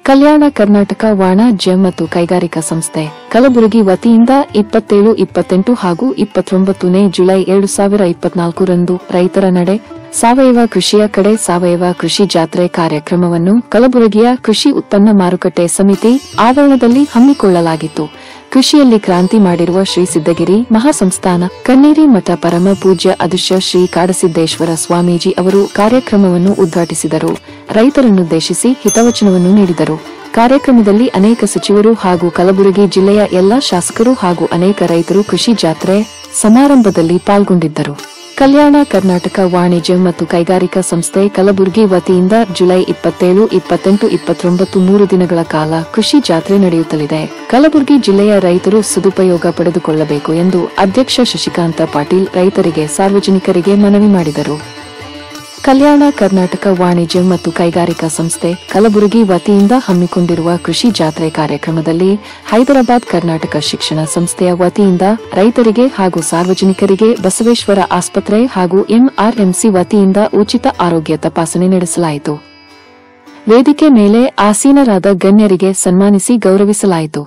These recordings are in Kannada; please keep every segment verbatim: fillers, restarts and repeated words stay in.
ಕಲ್ಯಾಣ ಕರ್ನಾಟಕ ವಾಣಿಜ್ಯ ಮತ್ತು ಕೈಗಾರಿಕಾ ಸಂಸ್ಥೆ ಕಲಬುರಗಿ ವತಿಯಿಂದ ಇಪ್ಪತ್ತೇಳು ಇಪ್ಪತ್ತೆಂಟು ಹಾಗೂ ಇಪ್ಪತ್ತೊಂಬತ್ತನೇ ಜುಲೈ ಎರಡು ಸಾವಿರ ಇಪ್ಪತ್ನಾಲ್ಕು ರಂದು ರೈತರ ನಡೆ ಸಾವಯವ ಕೃಷಿಯ ಕಡೆ ಸಾವಯವ ಕೃಷಿ ಜಾತ್ರೆ ಕಾರ್ಯಕ್ರಮವನ್ನು ಕಲಬುರಗಿಯ ಕೃಷಿ ಉತ್ಪನ್ನ ಮಾರುಕಟ್ಟೆ ಸಮಿತಿ ಆವರಣದಲ್ಲಿ ಹಮ್ಮಿಕೊಳ್ಳಲಾಗಿತ್ತು. ಕೃಷಿಯಲ್ಲಿ ಕ್ರಾಂತಿ ಮಾಡಿರುವ ಶ್ರೀ ಸಿದ್ದಗಿರಿ ಮಹಾಸಂಸ್ಥಾನ ಕನ್ನೇರಿ ಮಠ ಪರಮ ಪೂಜ್ಯ ಅಧ್ಯಕ್ಷ ಶ್ರೀ ಕಾಡಸಿದ್ದೇಶ್ವರ ಸ್ವಾಮೀಜಿ ಅವರು ಕಾರ್ಯಕ್ರಮವನ್ನು ಉದ್ಘಾಟಿಸಿದರು. ರೈತರನ್ನುದ್ದೇಶಿಸಿ ಹಿತವಚನವನ್ನು ನೀಡಿದರು. ಕಾರ್ಯಕ್ರಮದಲ್ಲಿ ಅನೇಕ ಸಚಿವರು ಹಾಗೂ ಕಲಬುರಗಿ ಜಿಲ್ಲೆಯ ಎಲ್ಲಾ ಶಾಸಕರು ಹಾಗೂ ಅನೇಕ ರೈತರು ಕೃಷಿ ಜಾತ್ರೆ ಸಮಾರಂಭದಲ್ಲಿ ಪಾಲ್ಗೊಂಡಿದ್ದರು. ಕಲ್ಯಾಣ ಕರ್ನಾಟಕ ವಾಣಿಜ್ಯ ಮತ್ತು ಕೈಗಾರಿಕಾ ಸಂಸ್ಥೆ ಕಲಬುರಗಿ ವತಿಯಿಂದ ಜುಲೈ ಇಪ್ಪತ್ತೇಳು ಇಪ್ಪತ್ತೆಂಟು ಇಪ್ಪತ್ತೊಂಬತ್ತು ಮೂರು ದಿನಗಳ ಕಾಲ ಕೃಷಿ ಜಾತ್ರೆ ನಡೆಯುತ್ತಲಿದೆ. ಕಲಬುರಗಿ ಜಿಲ್ಲೆಯ ರೈತರು ಸದುಪಯೋಗ ಪಡೆದುಕೊಳ್ಳಬೇಕು ಎಂದು ಅಧ್ಯಕ್ಷ ಶಶಿಕಾಂತ ಪಾಟೀಲ್ ರೈತರಿಗೆ ಸಾರ್ವಜನಿಕರಿಗೆ ಮನವಿ ಮಾಡಿದರು. ಕಲ್ಯಾಣ ಕರ್ನಾಟಕ ವಾಣಿಜ್ಯ ಮತ್ತು ಕೈಗಾರಿಕಾ ಸಂಸ್ಥೆ ಕಲಬುರಗಿ ವತಿಯಿಂದ ಹಮ್ಮಿಕೊಂಡಿರುವ ಕೃಷಿ ಜಾತ್ರೆ ಕಾರ್ಯಕ್ರಮದಲ್ಲಿ ಹೈದರಾಬಾದ್ ಕರ್ನಾಟಕ ಶಿಕ್ಷಣ ಸಂಸ್ಥೆಯ ವತಿಯಿಂದ ರೈತರಿಗೆ ಹಾಗೂ ಸಾರ್ವಜನಿಕರಿಗೆ ಬಸವೇಶ್ವರ ಆಸ್ಪತ್ರೆ ಹಾಗೂ ಎಂಆರ್ಎಂಸಿ ವತಿಯಿಂದ ಉಚಿತ ಆರೋಗ್ಯ ತಪಾಸಣೆ ನಡೆಸಲಾಯಿತು. ವೇದಿಕೆ ಮೇಲೆ ಆಸೀನರಾದ ಗಣ್ಯರಿಗೆ ಸನ್ಮಾನಿಸಿ ಗೌರವಿಸಲಾಯಿತು.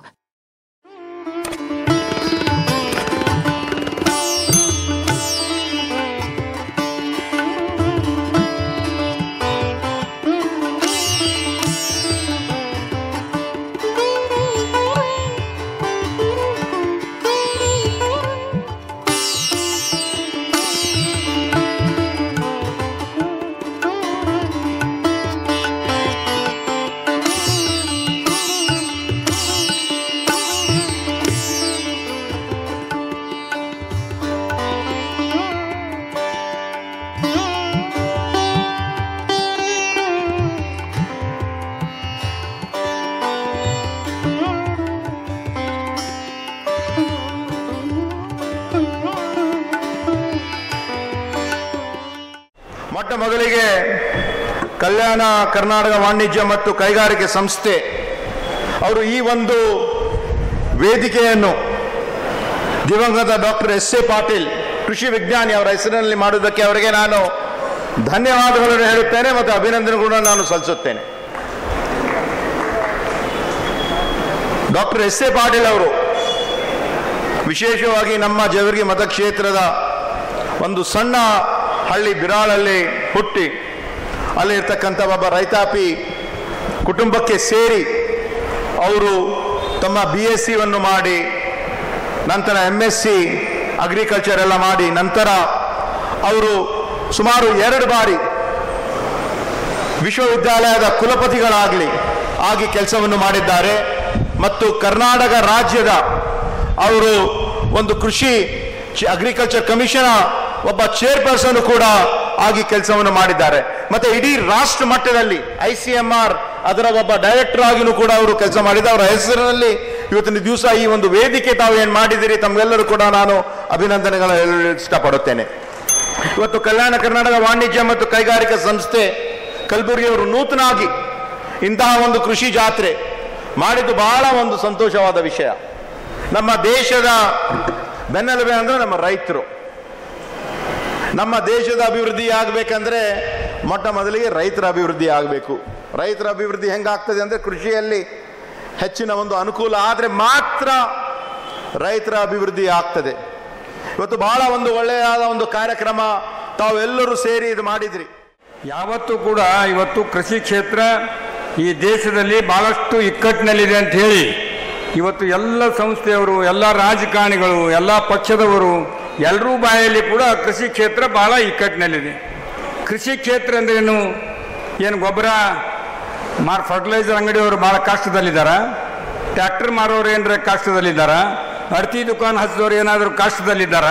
ಮೊಟ್ಟ ಮೊದಲಿಗೆ ಕಲ್ಯಾಣ ಕರ್ನಾಟಕ ವಾಣಿಜ್ಯ ಮತ್ತು ಕೈಗಾರಿಕೆ ಸಂಸ್ಥೆ ಅವರು ಈ ಒಂದು ವೇದಿಕೆಯನ್ನು ದಿವಂಗತ ಡಾಕ್ಟರ್ ಎಸ್ ಎ ಪಾಟೀಲ್ ಕೃಷಿ ವಿಜ್ಞಾನಿ ಅವರ ಹೆಸರಿನಲ್ಲಿ ಮಾಡುವುದಕ್ಕೆ ಅವರಿಗೆ ನಾನು ಧನ್ಯವಾದಗಳನ್ನು ಹೇಳುತ್ತೇನೆ ಮತ್ತು ಅಭಿನಂದನೆ ಕೂಡ ನಾನು ಸಲ್ಲಿಸುತ್ತೇನೆ. ಡಾಕ್ಟರ್ ಎಸ್ ಎ ಪಾಟೀಲ್ ಅವರು ವಿಶೇಷವಾಗಿ ನಮ್ಮ ಜೇವರ್ಗಿ ಮತಕ್ಷೇತ್ರದ ಒಂದು ಸಣ್ಣ ಹಳ್ಳಿ ಬಿರಾಳಲ್ಲಿ ಹುಟ್ಟಿ ಅಲ್ಲಿರ್ತಕ್ಕಂಥ ಒಬ್ಬ ರೈತಾಪಿ ಕುಟುಂಬಕ್ಕೆ ಸೇರಿ ಅವರು ತಮ್ಮ ಬಿ ಎಸ್ ಸಿವನ್ನು ಮಾಡಿ ನಂತರ ಎಮ್ ಎಸ್ ಸಿ ಅಗ್ರಿಕಲ್ಚರ್ ಎಲ್ಲ ಮಾಡಿ ನಂತರ ಅವರು ಸುಮಾರು ಎರಡು ಬಾರಿ ವಿಶ್ವವಿದ್ಯಾಲಯದ ಕುಲಪತಿಗಳಾಗಲಿ ಆಗಿ ಕೆಲಸವನ್ನು ಮಾಡಿದ್ದಾರೆ ಮತ್ತು ಕರ್ನಾಟಕ ರಾಜ್ಯದ ಅವರು ಒಂದು ಕೃಷಿ ಅಗ್ರಿಕಲ್ಚರ್ ಕಮಿಷನ್ ಒಬ್ಬ ಚೇರ್ಪರ್ಸನ್ ಕೂಡ ಆಗಿ ಕೆಲಸವನ್ನು ಮಾಡಿದ್ದಾರೆ. ಮತ್ತೆ ಇಡೀ ರಾಷ್ಟ್ರ ಮಟ್ಟದಲ್ಲಿ ಐ ಸಿ ಎಂ ಆರ್ ಅದರ ಒಬ್ಬ ಡೈರೆಕ್ಟರ್ ಆಗಿನೂ ಕೂಡ ಅವರು ಕೆಲಸ ಮಾಡಿದ ಅವರ ಹೆಸರಿನಲ್ಲಿ ಇವತ್ತಿನ ದಿವಸ ಈ ಒಂದು ವೇದಿಕೆ ತಾವು ಏನು ಮಾಡಿದ್ದೀರಿ ತಮಗೆಲ್ಲರೂ ಕೂಡ ನಾನು ಅಭಿನಂದನೆಗಳನ್ನು ಹೇಳಲು ಇಷ್ಟಪಡುತ್ತೇನೆ. ಇವತ್ತು ಕಲ್ಯಾಣ ಕರ್ನಾಟಕ ವಾಣಿಜ್ಯ ಮತ್ತು ಕೈಗಾರಿಕಾ ಸಂಸ್ಥೆ ಕಲಬುರಗಿಯವರು ನೂತನವಾಗಿ ಇಂತಹ ಒಂದು ಕೃಷಿ ಜಾತ್ರೆ ಮಾಡಿದ್ದು ಬಹಳ ಒಂದು ಸಂತೋಷವಾದ ವಿಷಯ. ನಮ್ಮ ದೇಶದ ಬೆನ್ನೆಲುಬೆ ಅಂದ್ರೆ ನಮ್ಮ ರೈತರು. ನಮ್ಮ ದೇಶದ ಅಭಿವೃದ್ಧಿ ಆಗಬೇಕಂದ್ರೆ ಮೊಟ್ಟ ಮೊದಲಿಗೆ ರೈತರ ಅಭಿವೃದ್ಧಿ ಆಗಬೇಕು. ರೈತರ ಅಭಿವೃದ್ಧಿ ಹೆಂಗಾಗ್ತದೆ ಅಂದರೆ ಕೃಷಿಯಲ್ಲಿ ಹೆಚ್ಚಿನ ಒಂದು ಅನುಕೂಲ ಆದರೆ ಮಾತ್ರ ರೈತರ ಅಭಿವೃದ್ಧಿ ಆಗ್ತದೆ. ಇವತ್ತು ಬಹಳ ಒಂದು ಒಳ್ಳೆಯದಾದ ಒಂದು ಕಾರ್ಯಕ್ರಮ ತಾವೆಲ್ಲರೂ ಸೇರಿ ಇದು ಮಾಡಿದ್ರಿ. ಯಾವತ್ತೂ ಕೂಡ ಇವತ್ತು ಕೃಷಿ ಕ್ಷೇತ್ರ ಈ ದೇಶದಲ್ಲಿ ಬಹಳಷ್ಟು ಇಕ್ಕಟ್ಟಿನಲ್ಲಿದೆ ಅಂತ ಹೇಳಿ ಇವತ್ತು ಎಲ್ಲ ಸಂಸ್ಥೆಯವರು, ಎಲ್ಲ ರಾಜಕಾರಣಿಗಳು, ಎಲ್ಲ ಪಕ್ಷದವರು ಎಲ್ಲರೂ ಬಾಯಲ್ಲಿ ಕೂಡ ಕೃಷಿ ಕ್ಷೇತ್ರ ಬಹಳ ಇಕ್ಕಟ್ಟಿನಲ್ಲಿದೆ. ಕೃಷಿ ಕ್ಷೇತ್ರ ಅಂದ್ರೇನು? ಏನು ಗೊಬ್ಬರ ಮಾರ್ ಫರ್ಟಿಲೈಸರ್ ಅಂಗಡಿಯವರು ಭಾಳ ಕಷ್ಟದಲ್ಲಿದ್ದಾರ? ಟ್ರ್ಯಾಕ್ಟರ್ ಮಾರೋರು ಏನರ ಕಷ್ಟದಲ್ಲಿದ್ದಾರ? ಅರ್ತಿ ದುಕಾನ್ ಹಚ್ಚಿದವ್ರು ಏನಾದರೂ ಕಷ್ಟದಲ್ಲಿದ್ದಾರ?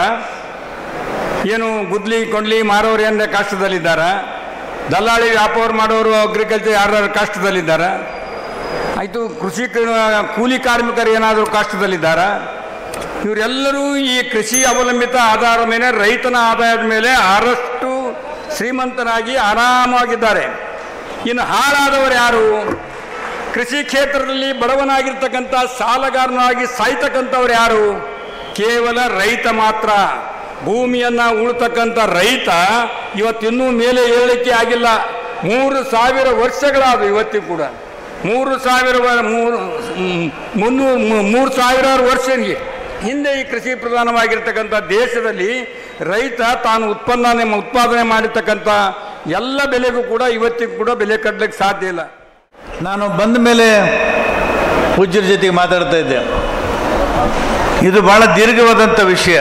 ಏನು ಗುದ್ಲಿ ಕೊಂಡ್ಲಿ ಮಾರೋರು ಏನಾರ ಕಷ್ಟದಲ್ಲಿದ್ದಾರ? ದಲ್ಲಾಳಿ ವ್ಯಾಪಾರ ಮಾಡೋರು ಅಗ್ರಿಕಲ್ಚರ್ ಯಾರು ಕಷ್ಟದಲ್ಲಿದ್ದಾರ? ಆಯಿತು, ಕೃಷಿ ಕೂಲಿ ಕಾರ್ಮಿಕರು ಏನಾದರೂ ಕಷ್ಟದಲ್ಲಿದ್ದಾರ? ಇವರೆಲ್ಲರೂ ಈ ಕೃಷಿ ಅವಲಂಬಿತ ಆಧಾರದ ಮೇಲೆ ರೈತನ ಆದಾಯದ ಮೇಲೆ ಆರಷ್ಟು ಶ್ರೀಮಂತನಾಗಿ ಆರಾಮಾಗಿದ್ದಾರೆ. ಇನ್ನು ಹಾಳಾದವರು ಯಾರು? ಕೃಷಿ ಕ್ಷೇತ್ರದಲ್ಲಿ ಬಡವನಾಗಿರ್ತಕ್ಕಂಥ ಸಾಲಗಾರನಾಗಿ ಸಾಯ್ತಕ್ಕಂಥವ್ರು ಯಾರು? ಕೇವಲ ರೈತ ಮಾತ್ರ. ಭೂಮಿಯನ್ನು ಉಳ್ತಕ್ಕಂಥ ರೈತ ಇವತ್ತಿನ್ನೂ ಮೇಲೆ ಏಳಲಿಕ್ಕೆ ಆಗಿಲ್ಲ. ಮೂರು ಸಾವಿರ ವರ್ಷಗಳಾದವು ಇವತ್ತಿಗೂ ಕೂಡ. ಮೂರು ಸಾವಿರ ಮೂರು ಮುನ್ನೂರು ಮೂರು ಸಾವಿರಾರು ವರ್ಷ ಹಿಂದೆ ಈ ಕೃಷಿ ಪ್ರಧಾನವಾಗಿರ್ತಕ್ಕಂಥ ದೇಶದಲ್ಲಿ ರೈತ ತಾನು ಉತ್ಪನ್ನ ಉತ್ಪಾದನೆ ಮಾಡಿರ್ತಕ್ಕಂಥ ಎಲ್ಲ ಬೆಲೆಗೂ ಕೂಡ ಇವತ್ತಿಗೂ ಕೂಡ ಬೆಲೆ ಕಟ್ಟಲಿಕ್ಕೆ ಸಾಧ್ಯ ಇಲ್ಲ. ನಾನು ಬಂದ ಮೇಲೆ ಪೂಜ್ಯರ ಜೊತೆಗೆ ಮಾತಾಡ್ತಾ ಇದ್ದೆ. ಇದು ಭಾಳ ದೀರ್ಘವಾದಂಥ ವಿಷಯ.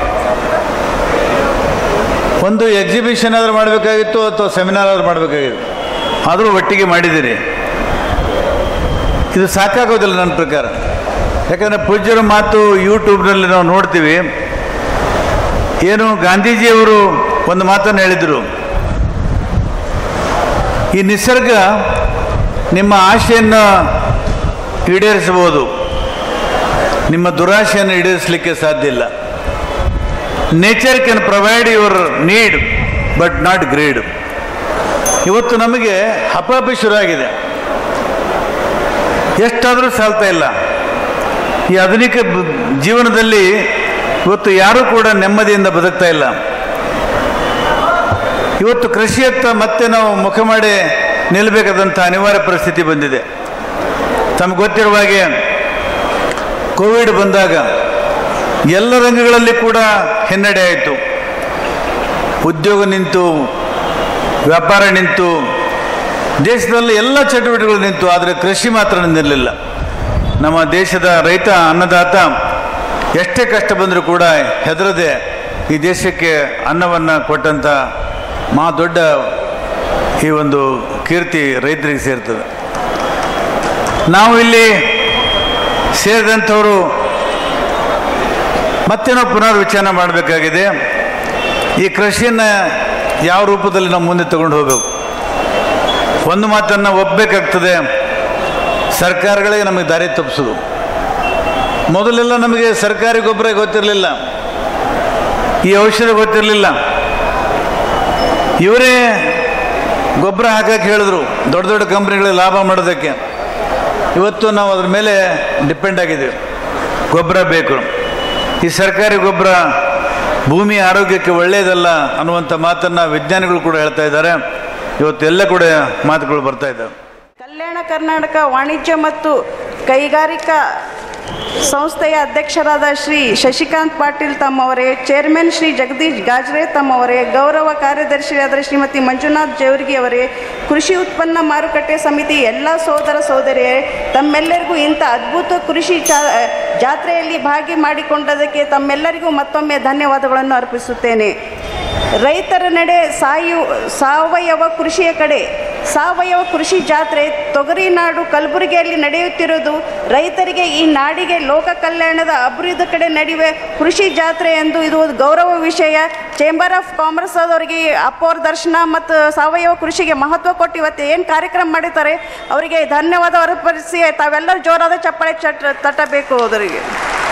ಒಂದು ಎಕ್ಸಿಬಿಷನ್ ಆದರೂ ಮಾಡಬೇಕಾಗಿತ್ತು ಅಥವಾ ಸೆಮಿನಾರ್ ಆದರೂ ಮಾಡಬೇಕಾಗಿತ್ತು, ಆದರೂ ಒಟ್ಟಿಗೆ ಮಾಡಿದ್ದೀರಿ. ಇದು ಸಾಕಾಗೋದಿಲ್ಲ ನನ್ನ ಪ್ರಕಾರ. ಯಾಕಂದರೆ ಪೂಜ್ಯರ ಮಾತು ಯೂಟ್ಯೂಬ್ನಲ್ಲಿ ನಾವು ನೋಡ್ತೀವಿ. ಏನು ಗಾಂಧೀಜಿಯವರು ಒಂದು ಮಾತನ್ನು ಹೇಳಿದರು, ಈ ನಿಸರ್ಗ ನಿಮ್ಮ ಆಶೆಯನ್ನು ಈಡೇರಿಸಬಹುದು, ನಿಮ್ಮ ದುರಾಶೆಯನ್ನು ಈಡೇರಿಸಲಿಕ್ಕೆ ಸಾಧ್ಯ ಇಲ್ಲ. Nature can provide your need but not greed. ಇವತ್ತು ನಮಗೆ ಹಪಾಪಿ ಶುರುವಾಗಿದೆ, ಎಷ್ಟಾದರೂ ಸಾಲ್ತಾ ಇಲ್ಲ. ಈ ಆಧುನಿಕ ಜೀವನದಲ್ಲಿ ಇವತ್ತು ಯಾರೂ ಕೂಡ ನೆಮ್ಮದಿಯಿಂದ ಬದುಕ್ತಾ ಇಲ್ಲ. ಇವತ್ತು ಕೃಷಿಯತ್ತ ಮತ್ತೆ ನಾವು ಮುಖ ಮಾಡಿ ನಿಲ್ಲಬೇಕಾದಂಥ ಅನಿವಾರ್ಯ ಪರಿಸ್ಥಿತಿ ಬಂದಿದೆ. ತಮಗೆ ಗೊತ್ತಿರುವ ಹಾಗೆ ಕೋವಿಡ್ ಬಂದಾಗ ಎಲ್ಲ ರಂಗಗಳಲ್ಲಿ ಕೂಡ ಹಿನ್ನಡೆ ಆಯಿತು. ಉದ್ಯೋಗ ನಿಂತು, ವ್ಯಾಪಾರ ನಿಂತು, ದೇಶದಲ್ಲಿ ಎಲ್ಲ ಚಟುವಟಿಕೆಗಳು ನಿಂತು. ಆದರೆ ಕೃಷಿ ಮಾತ್ರ ನಿಲ್ಲಲಿಲ್ಲ. ನಮ್ಮ ದೇಶದ ರೈತ ಅನ್ನದಾತ ಎಷ್ಟೇ ಕಷ್ಟ ಬಂದರೂ ಕೂಡ ಹೆದರದೆ ಈ ದೇಶಕ್ಕೆ ಅನ್ನವನ್ನು ಕೊಟ್ಟಂಥ ಮಹಾ ದೊಡ್ಡ ಈ ಒಂದು ಕೀರ್ತಿ ರೈತರಿಗೆ ಸೇರ್ತದೆ. ನಾವು ಇಲ್ಲಿ ಸೇರಿದಂಥವರು ಮತ್ತೆ ನಾವು ಪುನರ್ವಿಚಾರಣೆ ಮಾಡಬೇಕಾಗಿದೆ. ಈ ಕೃಷಿಯನ್ನು ಯಾವ ರೂಪದಲ್ಲಿ ನಾವು ಮುಂದೆ ತಗೊಂಡು ಹೋಗಬೇಕು. ಒಂದು ಮಾತನ್ನು ಒಪ್ಪಬೇಕಾಗ್ತದೆ, ಸರ್ಕಾರಗಳೇ ನಮಗೆ ದಾರಿ ತಪ್ಪಿಸೋದು. ಮೊದಲೆಲ್ಲ ನಮಗೆ ಸರ್ಕಾರಿ ಗೊಬ್ಬರ ಗೊತ್ತಿರಲಿಲ್ಲ, ಈ ಔಷಧ ಗೊತ್ತಿರಲಿಲ್ಲ. ಇವರೇ ಗೊಬ್ಬರ ಹಾಕಕ್ಕೆ ಹೇಳಿದ್ರು ದೊಡ್ಡ ದೊಡ್ಡ ಕಂಪ್ನಿಗಳಿಗೆ ಲಾಭ ಮಾಡೋದಕ್ಕೆ. ಇವತ್ತು ನಾವು ಅದ್ರ ಮೇಲೆ ಡಿಪೆಂಡ್ ಆಗಿದ್ದೀವಿ. ಗೊಬ್ಬರ ಬೇಕು, ಈ ಸರ್ಕಾರಿ ಗೊಬ್ಬರ ಭೂಮಿ ಆರೋಗ್ಯಕ್ಕೆ ಒಳ್ಳೆಯದಲ್ಲ ಅನ್ನುವಂಥ ಮಾತನ್ನು ವಿಜ್ಞಾನಿಗಳು ಕೂಡ ಹೇಳ್ತಾ ಇದ್ದಾರೆ. ಇವತ್ತೆಲ್ಲ ಕೂಡ ಮಾತುಗಳು ಬರ್ತಾ ಇದ್ದಾವೆ. ಕಲ್ಯಾಣ ಕರ್ನಾಟಕ ವಾಣಿಜ್ಯ ಮತ್ತು ಕೈಗಾರಿಕಾ ಸಂಸ್ಥೆಯ ಅಧ್ಯಕ್ಷರಾದ ಶ್ರೀ ಶಶಿಕಾಂತ್ ಪಾಟೀಲ್ ತಮ್ಮವರೇ, ಚೇರ್ಮನ್ ಶ್ರೀ ಜಗದೀಶ್ ಗಾಜ್ರೆ ತಮ್ಮವರೇ, ಗೌರವ ಕಾರ್ಯದರ್ಶಿಯಾದ ಶ್ರೀಮತಿ ಮಂಜುನಾಥ್ ಜೇವರ್ಗಿ ಅವರೇ, ಕೃಷಿ ಉತ್ಪನ್ನ ಮಾರುಕಟ್ಟೆ ಸಮಿತಿ ಎಲ್ಲ ಸೋದರ ಸೋದರಿಯರೇ, ತಮ್ಮೆಲ್ಲರಿಗೂ ಇಂಥ ಅದ್ಭುತ ಕೃಷಿ ಚಾ ಜಾತ್ರೆಯಲ್ಲಿ ಭಾಗಿ ಮಾಡಿಕೊಂಡದಕ್ಕೆ ತಮ್ಮೆಲ್ಲರಿಗೂ ಮತ್ತೊಮ್ಮೆ ಧನ್ಯವಾದಗಳನ್ನು ಅರ್ಪಿಸುತ್ತೇನೆ. ರೈತರ ನಡೆ ಸಾಯು ಸಾವಯವ ಕೃಷಿಯ ಕಡೆ ಸಾವಯವ ಕೃಷಿ ಜಾತ್ರೆ ತೊಗರಿನಾಡು ಕಲಬುರಗಿಯಲ್ಲಿ ನಡೆಯುತ್ತಿರುವುದು ರೈತರಿಗೆ, ಈ ನಾಡಿಗೆ, ಲೋಕ ಕಲ್ಯಾಣದ ಅಭಿವೃದ್ಧಿ ಕಡೆ ನಡೆಯುವ ಕೃಷಿ ಜಾತ್ರೆ ಎಂದು ಇದು ಗೌರವ ವಿಷಯ. ಚೇಂಬರ್ ಆಫ್ ಕಾಮರ್ಸ್ ಅವರಿಗೆ ಅಪ್ಪೋರ್ ದರ್ಶನ ಮತ್ತು ಸಾವಯವ ಕೃಷಿಗೆ ಮಹತ್ವ ಕೊಟ್ಟು ಇವತ್ತು ಏನು ಕಾರ್ಯಕ್ರಮ ಮಾಡಿದ್ದಾರೆ ಅವರಿಗೆ ಧನ್ಯವಾದ ಅರ್ಪಿಸಿ ತಾವೆಲ್ಲರೂ ಜೋರಾದ ಚಪ್ಪಾಳೆ ಚಟ್ ತಟ್ಟಬೇಕು. ಅವರಿಗೆ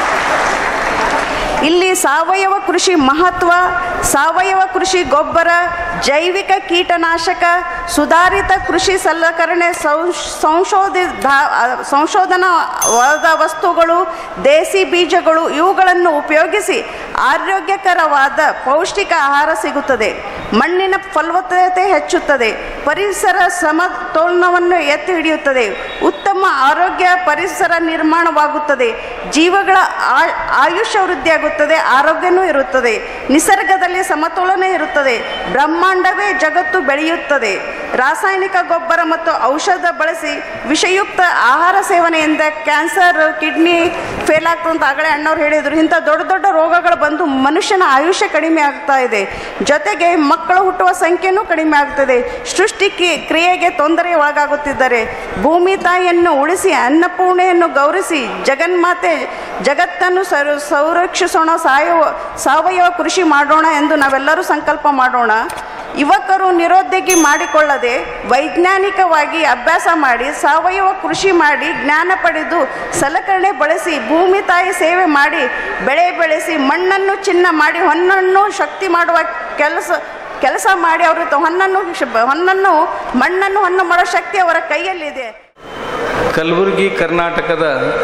ಇಲ್ಲಿ ಸಾವಯವ ಕೃಷಿ ಮಹತ್ವ, ಸಾವಯವ ಕೃಷಿ ಗೊಬ್ಬರ, ಜೈವಿಕ ಕೀಟನಾಶಕ, ಸುಧಾರಿತ ಕೃಷಿ ಸಲಕರಣೆ, ಸಂಶೋಧಿತ ಸಂಶೋಧನಾವಾದ ವಸ್ತುಗಳು, ದೇಸಿ ಬೀಜಗಳು ಇವುಗಳನ್ನು ಉಪಯೋಗಿಸಿ ಆರೋಗ್ಯಕರವಾದ ಪೌಷ್ಟಿಕ ಆಹಾರ ಸಿಗುತ್ತದೆ. ಮಣ್ಣಿನ ಫಲವತ್ತತೆ ಹೆಚ್ಚುತ್ತದೆ, ಪರಿಸರ ಸಮತೋಲನವನ್ನು ಎತ್ತಿ ಹಿಡಿಯುತ್ತದೆ, ಉತ್ತಮ ಆರೋಗ್ಯ ಪರಿಸರ ನಿರ್ಮಾಣವಾಗುತ್ತದೆ, ಜೀವಗಳ ಆಯುಷ್ಯ ವೃದ್ಧಿಯಾಗುತ್ತದೆ, ಆರೋಗ್ಯನೂ ಇರುತ್ತದೆ, ನಿಸರ್ಗದಲ್ಲಿ ಸಮತೋಲನ ಇರುತ್ತದೆ, ಬ್ರಹ್ಮಾಂಡವೇ ಜಗತ್ತು ಬೆಳೆಯುತ್ತದೆ. ರಾಸಾಯನಿಕ ಗೊಬ್ಬರ ಮತ್ತು ಔಷಧ ಬಳಸಿ ವಿಷಯುಕ್ತ ಆಹಾರ ಸೇವನೆಯಿಂದ ಕ್ಯಾನ್ಸರ್, ಕಿಡ್ನಿ ಫೇಲ್ ಆಗ್ತದಂತ ಆಗಲೇ ಅಣ್ಣವ್ರು ಹೇಳಿದರು. ಇಂಥ ದೊಡ್ಡ ದೊಡ್ಡ ರೋಗಗಳು ಬಂದು ಮನುಷ್ಯನ ಆಯುಷ್ಯ ಕಡಿಮೆ ಆಗ್ತಾ ಇದೆ. ಜೊತೆಗೆ ಮಕ್ಕಳು ಹುಟ್ಟುವ ಸಂಖ್ಯೆನೂ ಕಡಿಮೆ ಆಗ್ತದೆ. ಸೃಷ್ಟಿ ಕ್ರಿಯೆಗೆ ತೊಂದರೆ ಒಳಗಾಗುತ್ತಿದ್ದಾರೆ. ಭೂಮಿ ತಾಯಿಯನ್ನು ಉಳಿಸಿ ಅನ್ನಪೂರ್ಣೆಯನ್ನು ಗೌರವಿಸಿ ಜಗನ್ಮಾತೆ ಜಗತ್ತನ್ನು ಸಂರಕ್ಷಿಸೋಣ, ಸಾವಯವ ಸಾವಯವ ಕೃಷಿ ಮಾಡೋಣ ಎಂದು ನಾವೆಲ್ಲರೂ ಸಂಕಲ್ಪ ಮಾಡೋಣ. ಯುವಕರು ನಿರುದ್ಯೋಗಿ ಮಾಡಿಕೊಳ್ಳದೆ ವೈಜ್ಞಾನಿಕವಾಗಿ ಅಭ್ಯಾಸ ಮಾಡಿ ಸಾವಯವ ಕೃಷಿ ಮಾಡಿ ಜ್ಞಾನ ಪಡೆದು ಸಲಕರಣೆ ಬಳಸಿ ಭೂಮಿ ತಾಯಿ ಸೇವೆ ಮಾಡಿ ಬೆಳೆ ಬೆಳೆಸಿ ಮಣ್ಣನ್ನು ಚಿನ್ನ ಮಾಡಿ ಹೊನ್ನನ್ನು ಶಕ್ತಿ ಮಾಡುವ ಕೆಲಸ ಕೆಲಸ ಮಾಡಿ ಅವರು ಹೊನ್ನನ್ನು ಹೊನ್ನನ್ನು ಮಣ್ಣನ್ನು ಹೊನ್ನು ಮಾಡೋ ಶಕ್ತಿ ಅವರ ಕೈಯಲ್ಲಿದೆ. ಕಲಬುರಗಿ ಕರ್ನಾಟಕದ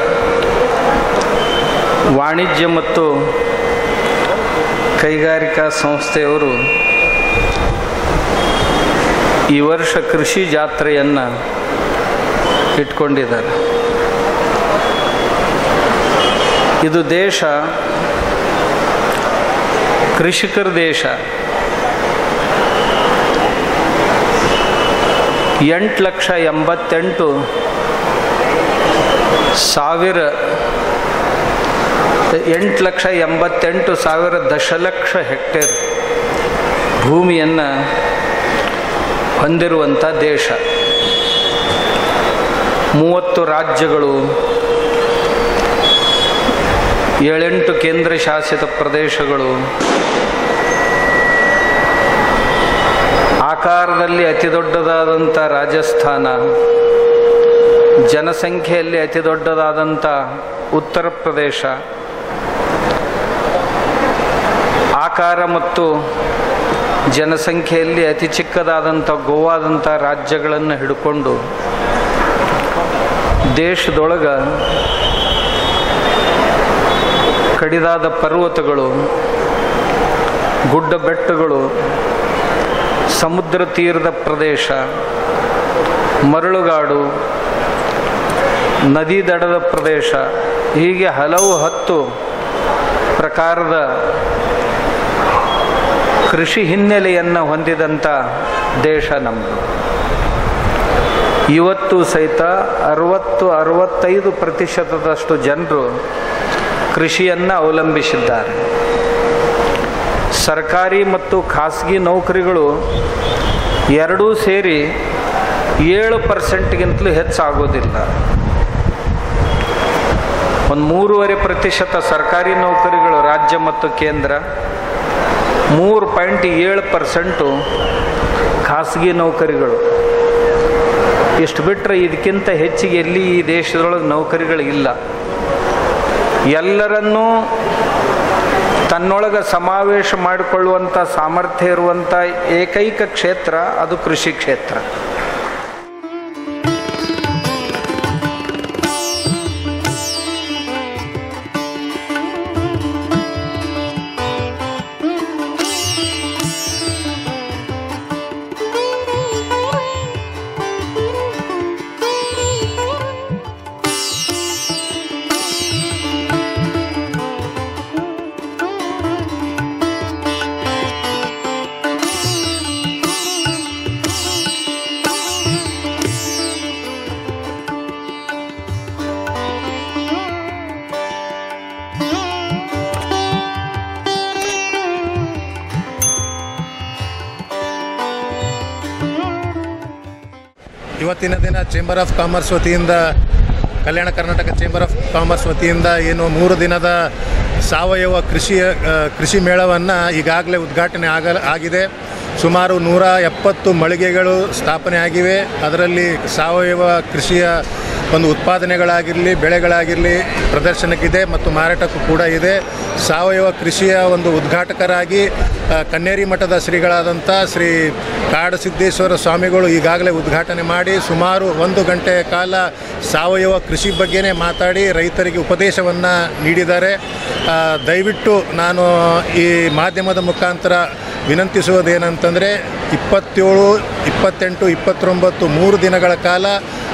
ವಾಣಿಜ್ಯ ಮತ್ತು ಕೈಗಾರಿಕಾ ಸಂಸ್ಥೆಯವರು ಈ ವರ್ಷ ಕೃಷಿ ಜಾತ್ರೆಯನ್ನು ಇಟ್ಕೊಂಡಿದ್ದಾರೆ. ಇದು ದೇಶ ಕೃಷಿಕರ ದೇಶ. ಎಂಟು ಲಕ್ಷ ಎಂಬತ್ತೆಂಟು ಸಾವಿರ ಎಂಟು ಲಕ್ಷ ಎಂಬತ್ತೆಂಟು ಸಾವಿರ ದಶಲಕ್ಷ ಹೆಕ್ಟೇರ್ ಭೂಮಿಯನ್ನು ಹೊಂದಿರುವಂಥ ದೇಶ. ಮೂವತ್ತು ರಾಜ್ಯಗಳು, ಏಳೆಂಟು ಕೇಂದ್ರ ಶಾಸಿತ ಪ್ರದೇಶಗಳು, ಆಕಾರದಲ್ಲಿ ಅತಿ ದೊಡ್ಡದಾದಂಥ ರಾಜಸ್ಥಾನ, ಜನಸಂಖ್ಯೆಯಲ್ಲಿ ಅತಿ ದೊಡ್ಡದಾದಂಥ ಉತ್ತರ ಪ್ರದೇಶ, ಆಕಾರ ಮತ್ತು ಜನಸಂಖ್ಯೆಯಲ್ಲಿ ಅತಿ ಚಿಕ್ಕದಾದಂಥ ಗೋವಾದಂಥ ರಾಜ್ಯಗಳನ್ನು ಹಿಡ್ಕೊಂಡು ದೇಶದೊಳಗೆ ಕಡಿದಾದ ಪರ್ವತಗಳು, ಗುಡ್ಡ ಬೆಟ್ಟಗಳು, ಸಮುದ್ರ ತೀರದ ಪ್ರದೇಶ, ಮರಳುಗಾಡು, ನದಿ ದಡದ ಪ್ರದೇಶ, ಹೀಗೆ ಹಲವು ಹತ್ತು ಪ್ರಕಾರದ ಕೃಷಿ ಹಿನ್ನೆಲೆಯನ್ನು ಹೊಂದಿದಂಥ ದೇಶ ನಮ್ಮದು. ಇವತ್ತು ಸಹಿತ ಅರವತ್ತು ಅರವತ್ತೈದು ಪ್ರತಿಶತದಷ್ಟು ಜನರು ಕೃಷಿಯನ್ನು ಅವಲಂಬಿಸಿದ್ದಾರೆ. ಸರ್ಕಾರಿ ಮತ್ತು ಖಾಸಗಿ ನೌಕರಿಗಳು ಎರಡೂ ಸೇರಿ ಏಳು ಪರ್ಸೆಂಟ್ಗಿಂತಲೂ ಹೆಚ್ಚಾಗೋದಿಲ್ಲ. ಒಂದು ಮೂರುವರೆ ಪ್ರತಿಶತ ಸರ್ಕಾರಿ ನೌಕರಿಗಳು ರಾಜ್ಯ ಮತ್ತು ಕೇಂದ್ರ, ಮೂರು ಪಾಯಿಂಟ್ ಏಳು ಪರ್ಸೆಂಟು ಖಾಸಗಿ ನೌಕರಿಗಳು. ಇಷ್ಟು ಬಿಟ್ಟರೆ ಇದಕ್ಕಿಂತ ಹೆಚ್ಚಿಗೆ ಎಲ್ಲಿ ಈ ದೇಶದೊಳಗೆ ನೌಕರಿಗಳಿಲ್ಲ. ಎಲ್ಲರನ್ನೂ ತನ್ನೊಳಗೆ ಸಮಾವೇಶ ಮಾಡಿಕೊಳ್ಳುವಂಥ ಸಾಮರ್ಥ್ಯ ಇರುವಂಥ ಏಕೈಕ ಕ್ಷೇತ್ರ ಅದು ಕೃಷಿ ಕ್ಷೇತ್ರ. ಇವತ್ತಿನ ದಿನ ಚೇಂಬರ್ ಆಫ್ ಕಾಮರ್ಸ್ ವತಿಯಿಂದ, Kalyana Karnataka chamber of commerce ವತಿಯಿಂದ ಏನು ಮೂರು ದಿನದ ಸಾವಯವ ಕೃಷಿಯ ಕೃಷಿ ಮೇಳವನ್ನು ಈಗಾಗಲೇ ಉದ್ಘಾಟನೆ ಆಗ ಆಗಿದೆ. ಸುಮಾರು ನೂರ ಎಪ್ಪತ್ತು ಮಳಿಗೆಗಳು ಸ್ಥಾಪನೆ ಆಗಿವೆ. ಅದರಲ್ಲಿ ಸಾವಯವ ಕೃಷಿಯ ಒಂದು ಉತ್ಪಾದನೆಗಳಾಗಿರಲಿ, ಬೆಳೆಗಳಾಗಿರಲಿ ಪ್ರದರ್ಶನಕ್ಕಿದೆ ಮತ್ತು ಮಾರಾಟಕ್ಕೂ ಕೂಡ ಇದೆ. ಸಾವಯವ ಕೃಷಿಯ ಒಂದು ಉದ್ಘಾಟಕರಾಗಿ ಕನ್ನೇರಿ ಮಠದ ಶ್ರೀಗಳಾದಂಥ ಶ್ರೀ ಕಾಡಸಿದ್ದೇಶ್ವರ ಸ್ವಾಮಿಗಳು ಈಗಾಗಲೇ ಉದ್ಘಾಟನೆ ಮಾಡಿ ಸುಮಾರು ಒಂದು ಗಂಟೆಯ ಕಾಲ ಸಾವಯವ ಕೃಷಿ ಬಗ್ಗೆನೇ ಮಾತಾಡಿ ರೈತರಿಗೆ ಉಪದೇಶವನ್ನು ನೀಡಿದ್ದಾರೆ. ದಯವಿಟ್ಟು ನಾನು ಈ ಮಾಧ್ಯಮದ ಮುಖಾಂತರ ವಿನಂತಿಸುವುದೇನಂತಂದರೆ, ಇಪ್ಪತ್ತೇಳು ಇಪ್ಪತ್ತೆಂಟು ಇಪ್ಪತ್ತೊಂಬತ್ತು ಮೂರು ದಿನಗಳ ಕಾಲ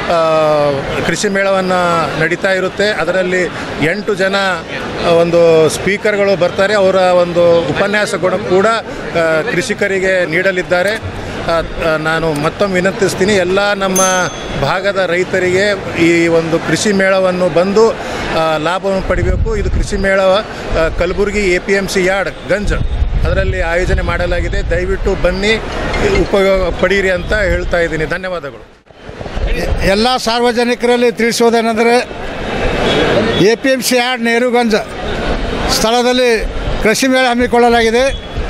ಕೃಷಿ ಮೇಳವನ್ನು ನಡೀತಾ ಇರುತ್ತೆ. ಅದರಲ್ಲಿ ಎಂಟು ಜನ ಒಂದು ಸ್ಪೀಕರ್ಗಳು ಬರ್ತಾರೆ. ಅವರ ಒಂದು ಉಪನ್ಯಾಸಗಳು ಕೂಡ ಕೃಷಿಕರಿಗೆ ನೀಡಲಿದ್ದಾರೆ. ನಾನು ಮತ್ತೊಮ್ಮೆ ವಿನಂತಿಸ್ತೀನಿ, ಎಲ್ಲ ನಮ್ಮ ಭಾಗದ ರೈತರಿಗೆ ಈ ಒಂದು ಕೃಷಿ ಮೇಳವನ್ನು ಬಂದು ಲಾಭವನ್ನು ಪಡಿಬೇಕು. ಇದು ಕೃಷಿ ಮೇಳ Kalaburagi A P M C yard Ganj ಅದರಲ್ಲಿ ಆಯೋಜನೆ ಮಾಡಲಾಗಿದೆ. ದಯವಿಟ್ಟು ಬನ್ನಿ, ಉಪಯೋಗ ಪಡೀರಿ ಅಂತ ಹೇಳ್ತಾ ಇದ್ದೀನಿ. ಧನ್ಯವಾದಗಳು. ಎಲ್ಲ ಸಾರ್ವಜನಿಕರಲ್ಲಿ ತಿಳಿಸುವುದೇನೆಂದರೆ, A P M C yard Nehruganj ಸ್ಥಳದಲ್ಲಿ ಕೃಷಿ ಮೇಳ ಹಮ್ಮಿಕೊಳ್ಳಲಾಗಿದೆ.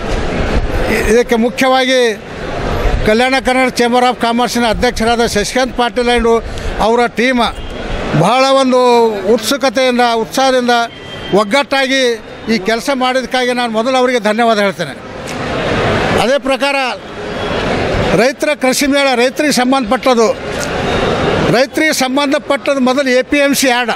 ಇದಕ್ಕೆ ಮುಖ್ಯವಾಗಿ ಕಲ್ಯಾಣ ಕರ್ನಾಟಕ ಚೇಂಬರ್ ಆಫ್ ಕಾಮರ್ಸಿನ ಅಧ್ಯಕ್ಷರಾದ ಶಶಿಕಾಂತ್ ಪಾಟೀಲ್ ಅಂಡು ಅವರ ಟೀಮ್ ಬಹಳ ಒಂದು ಉತ್ಸುಕತೆಯಿಂದ, ಉತ್ಸಾಹದಿಂದ ಒಗ್ಗಟ್ಟಾಗಿ ಈ ಕೆಲಸ ಮಾಡಿದ್ದಕ್ಕಾಗಿ ನಾನು ಮೊದಲು ಅವರಿಗೆ ಧನ್ಯವಾದ ಹೇಳ್ತೇನೆ. ಅದೇ ಪ್ರಕಾರ ರೈತರ ಕೃಷಿ ಮೇಳ ರೈತರಿಗೆ ಸಂಬಂಧಪಟ್ಟದು. ರೈತರಿಗೆ ಸಂಬಂಧಪಟ್ಟದ್ದು ಮೊದಲು A P M C yard.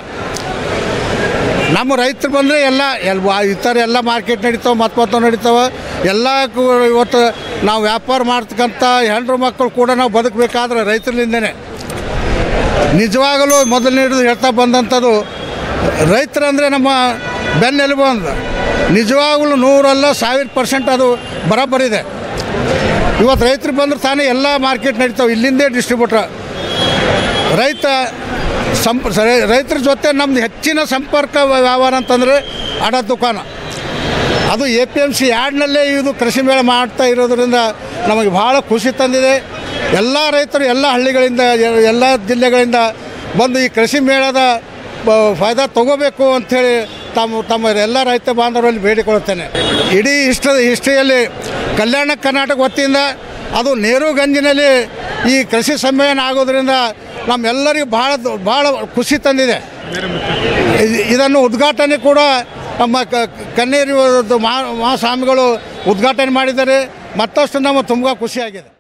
ನಮ್ಮ ರೈತರು ಬಂದರೆ ಎಲ್ಲ ಎಲ್ ಇತರ ಎಲ್ಲ ಮಾರ್ಕೆಟ್ ನಡೀತಾವೆ, ಮತ್ತು ಮತ್ತು ನಡೀತಾವೆ. ಎಲ್ಲ ಇವತ್ತು ನಾವು ವ್ಯಾಪಾರ ಮಾಡ್ತಕ್ಕಂಥ ಹೆಣ್ಣು ಮಕ್ಕಳು ಕೂಡ ನಾವು ಬದುಕಬೇಕಾದ್ರೆ ರೈತರಿಂದನೇ. ನಿಜವಾಗಲೂ ಮೊದಲು ಹಿಡಿದು ಹೇಳ್ತಾ ಬಂದಂಥದ್ದು ರೈತರಂದರೆ ನಮ್ಮ ಬೆನ್ನೆಲುಬು ಅಂತ. ನಿಜವಾಗಲೂ ನೂರಲ್ಲ ಸಾವಿರ ಪರ್ಸೆಂಟ್ ಅದು ಬರೋಬ್ಬರಿದೆ. ಇವತ್ತು ರೈತರು ಬಂದ್ರೆ ತಾನೇ ಎಲ್ಲ ಮಾರ್ಕೆಟ್ ನಡೀತಾವೆ, ಇಲ್ಲಿಂದೇ ಡಿಸ್ಟ್ರಿಬ್ಯೂಟ್ರ್. ರೈತ ಸಂಪ ರೈತರ ಜೊತೆ ನಮ್ಮದು ಹೆಚ್ಚಿನ ಸಂಪರ್ಕ ವ್ಯವಹಾರ ಅಂತಂದರೆ ಅಡ ದುಕಾನ. ಅದು ಎ ಪಿ ಎಮ್ ಸಿ ಯಾರ್ಡ್ನಲ್ಲೇ ಇದು ಕೃಷಿ ಮೇಳ ಮಾಡ್ತಾ ಇರೋದರಿಂದ ನಮಗೆ ಭಾಳ ಖುಷಿ ತಂದಿದೆ. ಎಲ್ಲ ರೈತರು ಎಲ್ಲ ಹಳ್ಳಿಗಳಿಂದ ಎಲ್ಲ ಜಿಲ್ಲೆಗಳಿಂದ ಬಂದು ಈ ಕೃಷಿ ಮೇಳದ ಫಾಯ್ದಾ ತಗೋಬೇಕು ಅಂಥೇಳಿ ತಮ್ಮ ತಮ್ಮ ಎಲ್ಲ ರೈತ ಬಾಂಧವರಲ್ಲಿ ಬೇಡಿಕೊಳ್ಳುತ್ತೇನೆ. ಇಡೀ ಹಿಸ್ಟ್ರಿ ಹಿಸ್ಟ್ರಿಯಲ್ಲಿ ಕಲ್ಯಾಣ ಕರ್ನಾಟಕ ವತಿಯಿಂದ ಅದು ನೆಹರುಗಂಜಿನಲ್ಲಿ ಈ ಕೃಷಿ ಸಮ್ಮೇಳನ ಆಗೋದ್ರಿಂದ ನಮ್ಮೆಲ್ಲರಿಗೂ ಭಾಳ ಭಾಳ ಖುಷಿ ತಂದಿದೆ. ಇದನ್ನು ಉದ್ಘಾಟನೆ ಕೂಡ ನಮ್ಮ ಕನ್ನೇರಿ ಮಹಾಸ್ವಾಮಿಗಳು ಉದ್ಘಾಟನೆ ಮಾಡಿದ್ದಾರೆ. ಮತ್ತಷ್ಟು ನಮಗೆ ತುಂಬ ಖುಷಿಯಾಗಿದೆ.